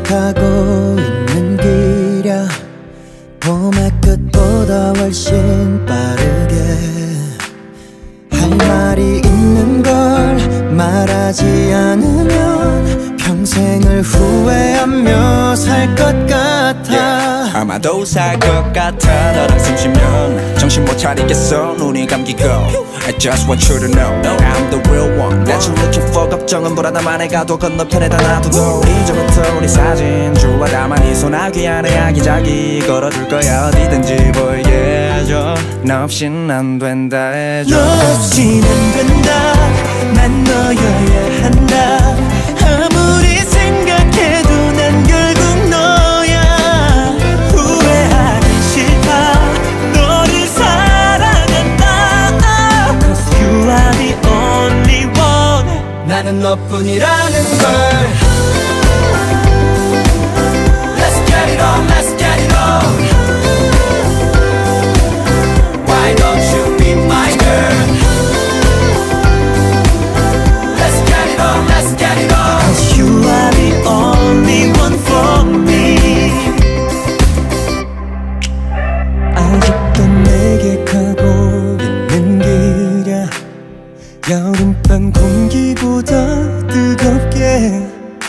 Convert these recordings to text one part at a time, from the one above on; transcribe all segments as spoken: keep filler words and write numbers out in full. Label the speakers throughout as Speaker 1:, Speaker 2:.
Speaker 1: 가고 있는 길이야. 봄의 끝보다 훨씬 빠르게 할 말이 있는 걸 말하지 않으면 평생을 후회하며 살 것 같아.
Speaker 2: yeah. 아마도 살 것 같아. 너랑 숨 쉬면 정신 못 차리겠어. 눈이 감기고 I just want you to know I'm the real one that you're looking for. 걱정은 불안함만 해가도 건너편에다 놔두고 이제부터 우리 사진 주와 담아 네 소나기 안에 아기자기 걸어둘 거야. 어디든지 보이게 해줘. 너 없인 안 된다 해줘.
Speaker 1: 너 없인 안 된다. 난 너여야 한다. 아무리 생각해도 난 결국 너야. 후회하기 싫다. 너를 사랑한다. Cause you are the only one. 나는 너뿐이라는 걸. Let's get it on, let's get it on. Why don't you be my girl? Let's get it on, let's get it on. Cause you are the only one for me. 아직도 내게 가고 있는 길이야. 여름밤 공기보다 뜨겁게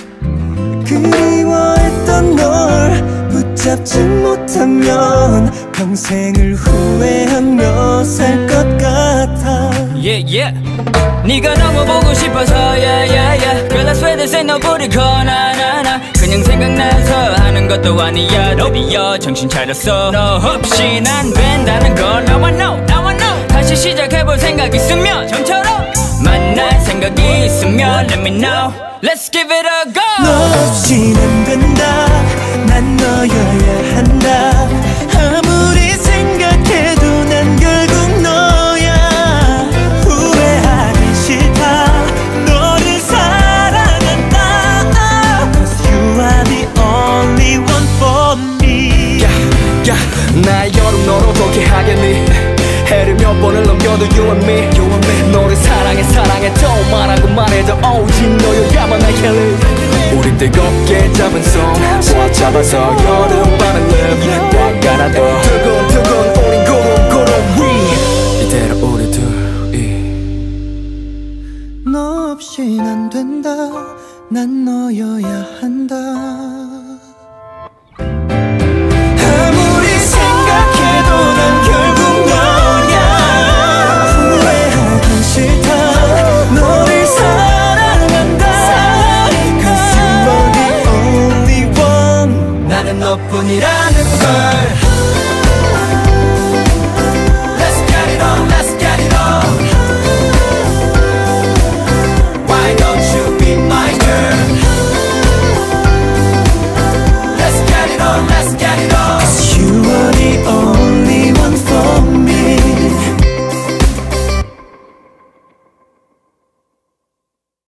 Speaker 1: 그리워했던 널 붙잡지 못하면 평생을 후회하며 살 것 같아.
Speaker 3: Yeah yeah 네가 너무 보고 싶어서 yeah yeah yeah Girl I swear this ain't nobody call na na na. 그냥 생각나서 하는 것도 아니야. 드디어 정신 차렸어. 너 없이 난 된다는 걸 Now I know now I know. 다시 시작해볼 생각 있으면 전처럼 만날 생각이 있으면 let me know. Let's give it a go.
Speaker 1: 너 없인 안 된다. 난 너여야 한다. 아무리 생각해도 난 결국 너야. 후회하기 싫다. 너를 사랑한다. Cause you are the only one for me.
Speaker 2: yeah, yeah. 나의 여름 너로 어떻게 하겠니. 해를 몇 번을 넘겨도 you and me, you and me. 너를 사랑해 사랑해 또 말하고 말해도 오직 너여야만 I can live. 우린 뜨겁게 잡은 손 꽉 잡아서 여름밤을 live. 꽉 안아도 뜨거운 뜨거운 우린 고롱고롱 위. 이대로 우리 둘이.
Speaker 1: 너 없인 안 된다. 난 너여야 한다. 아무리 생각해도 난 결국 너야. 후회하기 싫다. 너를 사랑한다. Cause you are the only one. 나는 너뿐이라는 걸.